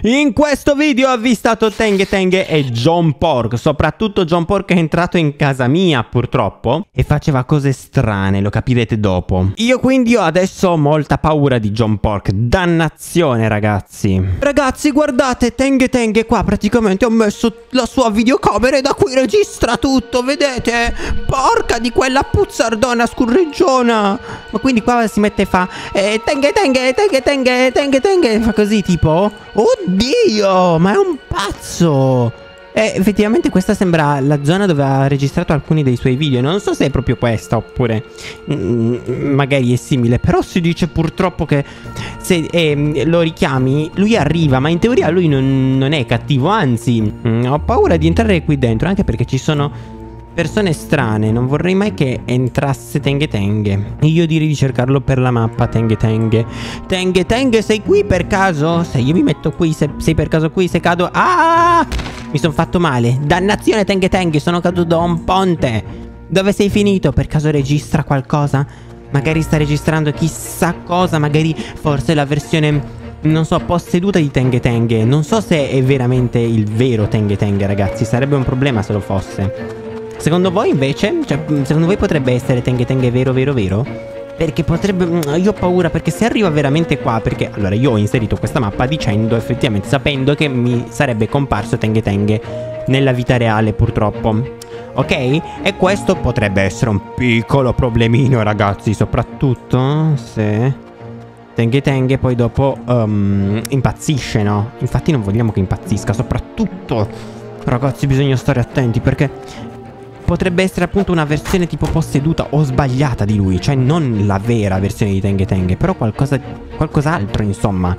In questo video ho avvistato Tenghe Tenghe e John Pork. Soprattutto John Pork è entrato in casa mia purtroppo e faceva cose strane, lo capirete dopo. Io quindi adesso ho molta paura di John Pork. Dannazione ragazzi. Ragazzi guardate, Tenghe Tenghe qua praticamente ho messo la sua videocamera e da qui registra tutto, vedete? Porca di quella puzzardona scurreggiona. Ma quindi qua si mette e fa Tenghe Tenghe, Tenghe Tenghe, Tenghe Tenghe, fa così tipo. Oddio, ma è un pazzo. Effettivamente questa sembra la zona dove ha registrato alcuni dei suoi video. Non so se è proprio questa oppure magari è simile. Però si dice purtroppo che se lo richiami lui arriva. Ma in teoria lui non è cattivo. Anzi, ho paura di entrare qui dentro, anche perché ci sono persone strane. Non vorrei mai che entrasse Tenghe Tenghe. Io direi di cercarlo per la mappa. Tenghe Tenghe, Tenghe Tenghe, sei qui per caso? Se io mi metto qui, sei per caso qui, se cado... Ah! Mi sono fatto male. Dannazione Tenghe Tenghe, sono caduto da un ponte. Dove sei finito? Per caso registra qualcosa? Magari sta registrando chissà cosa. Magari forse la versione, non so, posseduta di Tenghe Tenghe. Non so se è veramente il vero Tenghe Tenghe, ragazzi. Sarebbe un problema se lo fosse. Secondo voi invece? Cioè, secondo voi potrebbe essere Tenghe Tenghe vero? Perché potrebbe... Io ho paura, perché se arriva veramente qua... Perché allora io ho inserito questa mappa dicendo effettivamente, sapendo che mi sarebbe comparso Tenghe Tenghe nella vita reale purtroppo. Ok? E questo potrebbe essere un piccolo problemino ragazzi. Soprattutto se Tenghe Tenghe poi dopo impazzisce, no? Infatti non vogliamo che impazzisca. Soprattutto ragazzi bisogna stare attenti, perché potrebbe essere appunto una versione tipo posseduta o sbagliata di lui. Cioè non la vera versione di Tenghe Tenghe, però qualcos'altro insomma.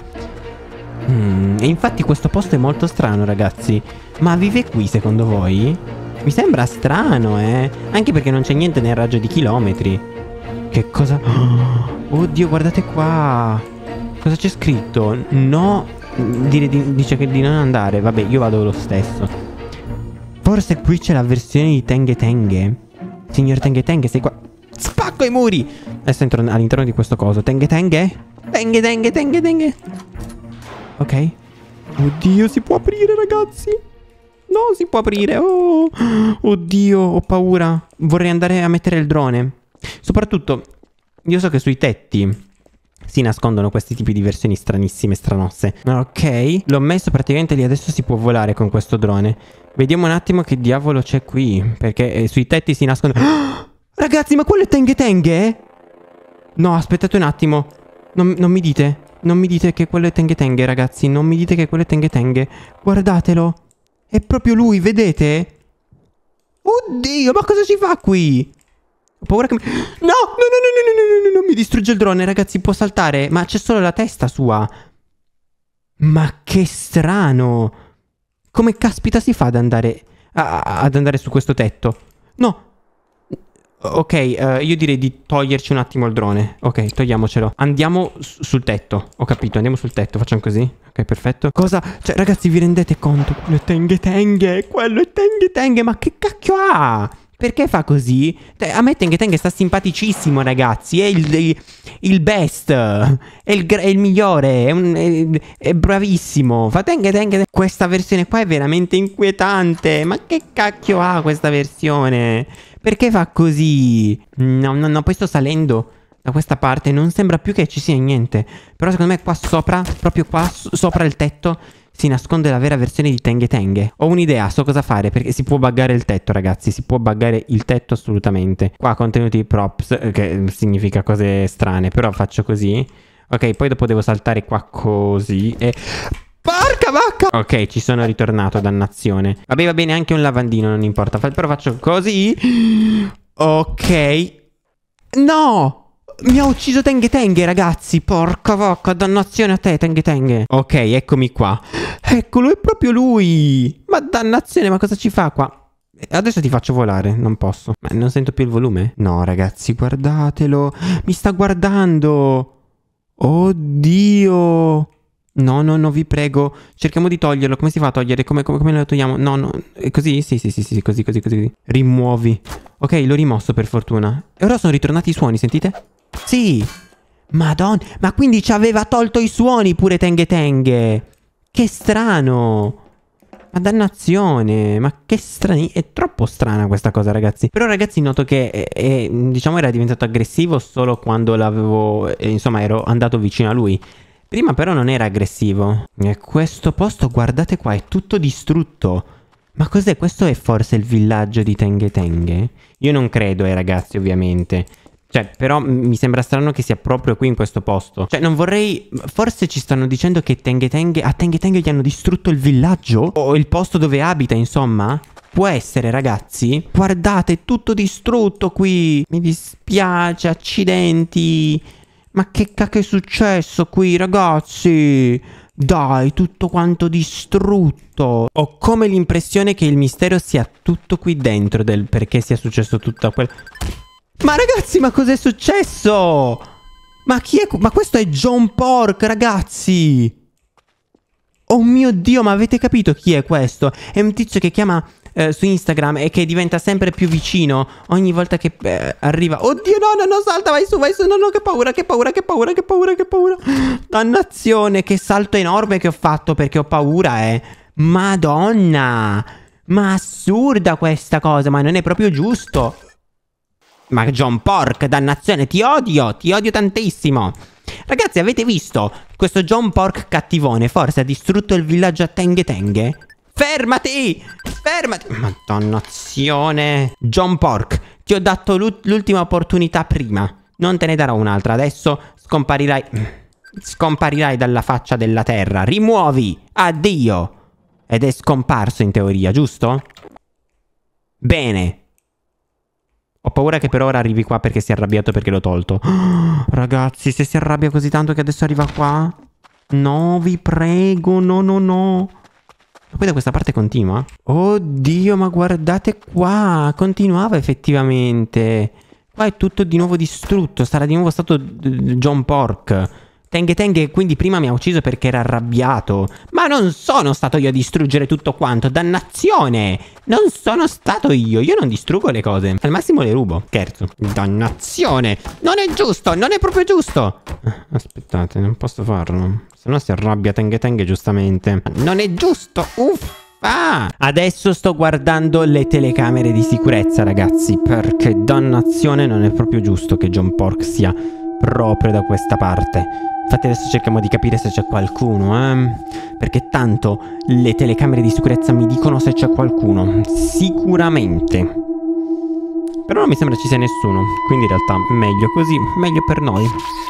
E infatti questo posto è molto strano ragazzi. Ma vive qui secondo voi? Mi sembra strano anche perché non c'è niente nel raggio di chilometri. Che cosa... Oddio guardate qua. Cosa c'è scritto? No. Dice che di non andare. Vabbè io vado lo stesso. Forse qui c'è la versione di Tenghe Tenghe. Signor Tenghe Tenghe, sei qua. Spacco i muri. Adesso entro all'interno di questo coso. Tenghe Tenghe? Tenghe Tenghe, Tenghe Tenghe. Ok. Oddio, si può aprire ragazzi. No, si può aprire. Oh. Oddio, ho paura. Vorrei andare a mettere il drone. Soprattutto, io so che sui tetti si nascondono questi tipi di versioni stranissime, stranosse. Ok, l'ho messo praticamente lì. Adesso si può volare con questo drone. Vediamo un attimo che diavolo c'è qui, perché sui tetti si nascondono... Ragazzi, ma quello è Tenghe Tenghe? No, aspettate un attimo. Non mi dite. Non mi dite che quello è Tenghe Tenghe, ragazzi. Non mi dite che quello è Tenghe Tenghe. Guardatelo. È proprio lui, vedete? Oddio, ma cosa ci fa qui? Ho paura che mi... No, no, mi distrugge il drone, ragazzi. Può saltare, ma c'è solo la testa sua. Ma che strano. Come caspita si fa ad andare su questo tetto? No. Ok, io direi di toglierci un attimo il drone. Ok, togliamocelo. Andiamo sul tetto. Ho capito, andiamo sul tetto. Facciamo così. Ok, perfetto. Cosa? Cioè, ragazzi, vi rendete conto? Quello è Tenghe Tenghe. Quello è Tenghe Tenghe. Ma che cacchio ha? Perché fa così? A me Tenghe Tenghe sta simpaticissimo, ragazzi. È il best. È il migliore. È bravissimo. Fa Tenghe Tenghe. Questa versione qua è veramente inquietante. Ma che cacchio ha questa versione? Perché fa così? No, poi sto salendo da questa parte. Non sembra più che ci sia niente. Però secondo me qua sopra, proprio qua sopra il tetto, si nasconde la vera versione di Tenghe Tenghe. Ho un'idea, so cosa fare, perché si può buggare il tetto, ragazzi. Si può buggare il tetto assolutamente. Qua contenuti props, che significa cose strane. Però faccio così. Ok, poi dopo devo saltare qua così e... Porca vacca! Ok, ci sono ritornato, dannazione. Vabbè, va bene, anche un lavandino, non importa. Però faccio così. Ok. No! Mi ha ucciso Tenghe Tenghe, ragazzi. Porca vacca, dannazione a te, Tenghe Tenghe. Ok, eccomi qua. Eccolo, è proprio lui. Ma dannazione, ma cosa ci fa qua? Adesso ti faccio volare, non posso. Ma non sento più il volume? No, ragazzi, guardatelo. Mi sta guardando. Oddio. No, vi prego. Cerchiamo di toglierlo. Come si fa a togliere? Come lo togliamo? No. È così? Sì, così. Rimuovi. Ok, l'ho rimosso per fortuna. E ora sono ritornati i suoni, sentite? Sì. Madonna. Ma quindi ci aveva tolto i suoni pure Tenghe Tenghe. Che strano! Ma dannazione, ma che strani... È troppo strana questa cosa, ragazzi. Però, ragazzi, noto che, diciamo, era diventato aggressivo solo quando l'avevo... insomma, ero andato vicino a lui. Prima però non era aggressivo. E questo posto, guardate qua, è tutto distrutto. Ma cos'è? Questo è forse il villaggio di Tenghe Tenghe? Io non credo, ragazzi, ovviamente. Cioè, però mi sembra strano che sia proprio qui in questo posto. Cioè, non vorrei... Forse ci stanno dicendo che Tenghe Tenghe... A Tenghe Tenghe gli hanno distrutto il villaggio? O il posto dove abita, insomma? Può essere, ragazzi? Guardate, è tutto distrutto qui. Mi dispiace, accidenti. Ma che cacchio è successo qui, ragazzi? Dai, tutto quanto distrutto. Ho come l'impressione che il mistero sia tutto qui dentro del perché sia successo tutto quel... Ma ragazzi, ma cos'è successo? Ma chi è? Ma questo è John Pork, ragazzi! Oh mio Dio, ma avete capito chi è questo? È un tizio che chiama su Instagram e che diventa sempre più vicino ogni volta che arriva. Oddio, no, salta, vai su, no, che paura, che paura, che paura, che paura, che paura. Dannazione, che salto enorme che ho fatto perché ho paura, Madonna! Ma assurda questa cosa, ma non è proprio giusto. Ma John Pork, dannazione, ti odio tantissimo. Ragazzi, avete visto? Questo John Pork cattivone forse ha distrutto il villaggio a Tenghe Tenghe? Fermati! Fermati! Madonnazione. John Pork, ti ho dato l'ultima opportunità prima. Non te ne darò un'altra. Adesso scomparirai. Scomparirai dalla faccia della terra. Rimuovi! Addio! Ed è scomparso in teoria, giusto? Bene. Ho paura che per ora arrivi qua perché si è arrabbiato perché l'ho tolto. Ragazzi, se si arrabbia così tanto che adesso arriva qua... No, vi prego, no. Ma poi da questa parte continua? Oddio, ma guardate qua. Continuava effettivamente. Qua è tutto di nuovo distrutto. Sarà di nuovo stato John Pork. Tenghe Tenghe quindi prima mi ha ucciso perché era arrabbiato. Ma non sono stato io a distruggere tutto quanto. Dannazione. Non sono stato io. Io non distruggo le cose. Al massimo le rubo. Scherzo. Dannazione. Non è giusto. Non è proprio giusto. Aspettate, non posso farlo. Se no si arrabbia Tenghe Tenghe giustamente. Non è giusto. Uffa. Adesso sto guardando le telecamere di sicurezza, ragazzi. Perché dannazione, non è proprio giusto che John Pork sia proprio da questa parte. Infatti adesso cerchiamo di capire se c'è qualcuno, perché tanto le telecamere di sicurezza mi dicono se c'è qualcuno. Sicuramente. Però non mi sembra ci sia nessuno. Quindi in realtà meglio così, meglio per noi.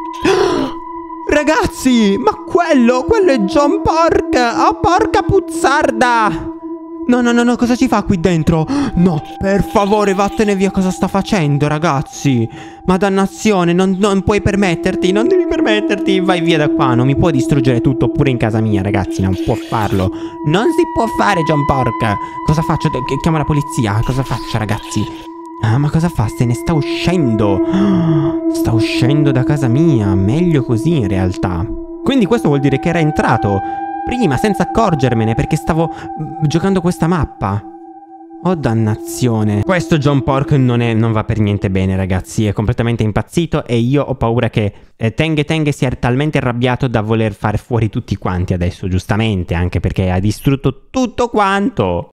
Ragazzi, ma quello è John Pork. Oh, porca puzzarda. No, cosa ci fa qui dentro? No, per favore, vattene via, cosa sta facendo, ragazzi? Ma dannazione, non puoi permetterti, non devi permetterti. Vai via da qua, non mi può distruggere tutto pure in casa mia, ragazzi, non può farlo. Non si può fare, John Pork. Cosa faccio? Chiamo la polizia, cosa faccio, ragazzi? Ah, ma cosa fa? Se ne sta uscendo. Sta uscendo da casa mia, meglio così in realtà. Quindi questo vuol dire che era entrato prima senza accorgermene perché stavo giocando questa mappa. Oh dannazione. Questo John Pork non va per niente bene, ragazzi. È completamente impazzito e io ho paura che Tenghe Tenghe sia talmente arrabbiato da voler fare fuori tutti quanti adesso, giustamente, anche perché ha distrutto tutto quanto.